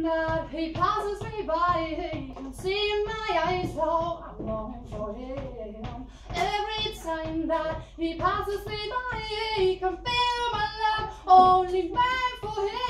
time that he passes me by, he can see in my eyes how I long for him. Every time that he passes me by, he can feel my love only meant for him.